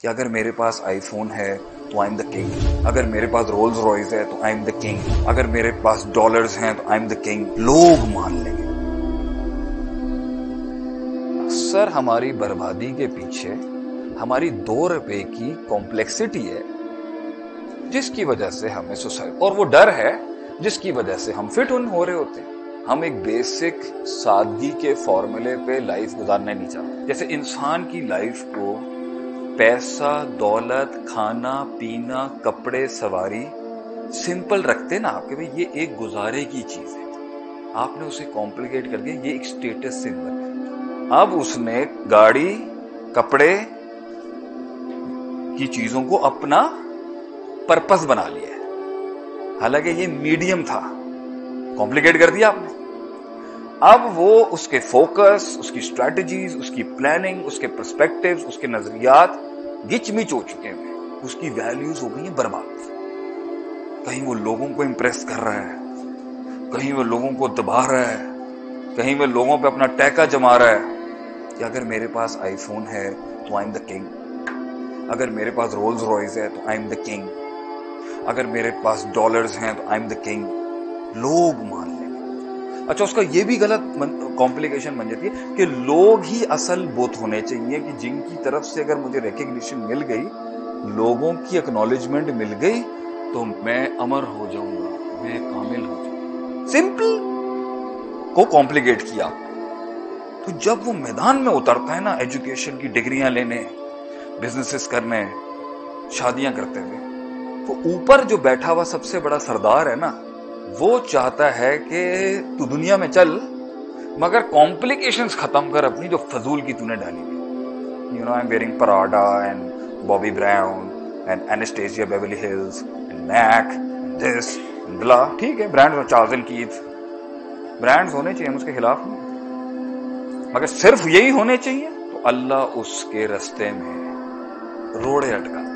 कि अगर मेरे पास आईफोन है तो आई एम द किंग, अगर मेरे पास रोल्स रॉयस है तो आई एम द किंग, अगर मेरे पास डॉलर्स हैं तो आई एम द किंग। लोग मान लेंगे। अक्सर हमारी बर्बादी के पीछे हमारी 2 रुपए की कॉम्प्लेक्सिटी है, जिसकी वजह से हमें सुसाइड, और वो डर है जिसकी वजह से हम फिट हो रहे होते हैं। हम एक बेसिक सादगी के फॉर्मूले पे लाइफ गुजारना नहीं चाहते। जैसे इंसान की लाइफ को पैसा, दौलत, खाना पीना, कपड़े, सवारी सिंपल रखते ना आपके भाई, ये एक गुजारे की चीज है। आपने उसे कॉम्प्लिकेट कर दिया, ये एक स्टेटस सिंबल है। अब उसने गाड़ी, कपड़े की चीजों को अपना पर्पस बना लिया है, हालांकि ये मीडियम था। कॉम्प्लिकेट कर दिया आपने। अब वो उसके फोकस, उसकी स्ट्रैटेजीज, उसकी प्लानिंग, उसके पर्सपेक्टिव्स, उसके नजरियात गिचमिच हो चुके हैं, उसकी वैल्यूज हो गई हैं बर्बाद। कहीं वो लोगों को इंप्रेस कर रहा है, कहीं वो लोगों को दबा रहा है, कहीं वो लोगों पे अपना टैका जमा रहा है कि अगर मेरे पास आईफोन है तो आई एम द किंग, अगर मेरे पास रोल्स रॉयस है तो आई एम द किंग, अगर मेरे पास डॉलर्स हैं तो आई एम द किंग। लोग मान लेंगे। अच्छा, उसका ये भी गलत कॉम्प्लिकेशन बन जाती है कि लोग ही असल बुत होने चाहिए, कि जिनकी तरफ से अगर मुझे रिकग्निशन मिल गई, लोगों की एक्नॉलेजमेंट मिल गई, तो मैं अमर हो जाऊंगा, मैं कामिल हो जाऊंगा। सिंपल को कॉम्प्लिकेट किया। तो जब वो मैदान में उतरता है ना, एजुकेशन की डिग्रियां लेने, बिजनेसेस करने, शादियां करते हुए, तो ऊपर जो बैठा हुआ सबसे बड़ा सरदार है ना, वो चाहता है कि तू दुनिया में चल, मगर कॉम्प्लिकेशंस खत्म कर अपनी जो फजूल की तूने डाली हुई। I am wearing Prada and Bobbi Brown and Anastasia Beverly Hills and MAC and this and blah. ठीक है, brands, Charles and Keith, brands होने चाहिए, हम उसके खिलाफ नहीं, मगर सिर्फ यही होने चाहिए तो अल्लाह उसके रास्ते में रोड़े अटका।